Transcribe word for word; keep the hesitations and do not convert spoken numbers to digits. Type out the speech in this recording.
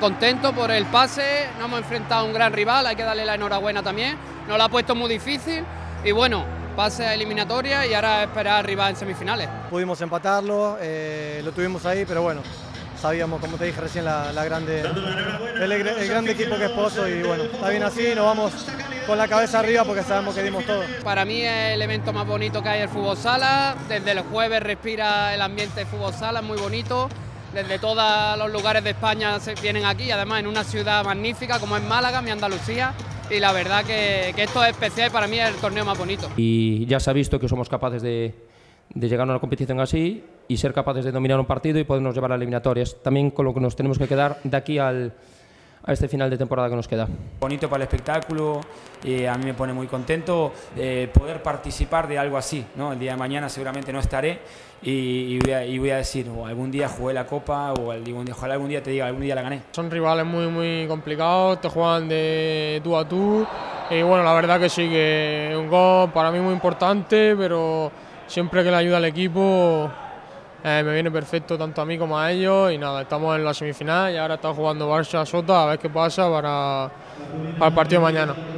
Contento por el pase, nos hemos enfrentado a un gran rival, hay que darle la enhorabuena también, nos lo ha puesto muy difícil y bueno, pase a eliminatoria y ahora esperar arriba en semifinales. Pudimos empatarlo, eh, lo tuvimos ahí, pero bueno, sabíamos, como te dije recién, la, la grande, el, el grande equipo que es Pozo y bueno, está bien así, nos vamos con la cabeza arriba porque sabemos que dimos todo. Para mí es el evento más bonito que hay el fútbol sala, desde el jueves respira el ambiente de fútbol sala, es muy bonito, desde todos los lugares de España se vienen aquí, además en una ciudad magnífica como es Málaga, mi Andalucía, y la verdad que, que esto es especial y para mí es el torneo más bonito. Y ya se ha visto que somos capaces de, de llegar a una competición así y ser capaces de dominar un partido y podernos llevar a eliminatorias. También con lo que nos tenemos que quedar de aquí al, a este final de temporada que nos queda. Bonito para el espectáculo, eh, a mí me pone muy contento eh, poder participar de algo así, ¿no? El día de mañana seguramente no estaré y, y, voy, a, y voy a decir, oh, algún día jugué la Copa o algún día, ojalá algún día te diga, algún día la gané. Son rivales muy muy complicados, te juegan de tú a tú y bueno, la verdad que sí, que un gol para mí muy importante, pero siempre que le ayuda al equipo eh, me viene perfecto tanto a mí como a ellos y nada, estamos en la semifinal y ahora está jugando Barça-Sota a ver qué pasa para, para el partido de mañana.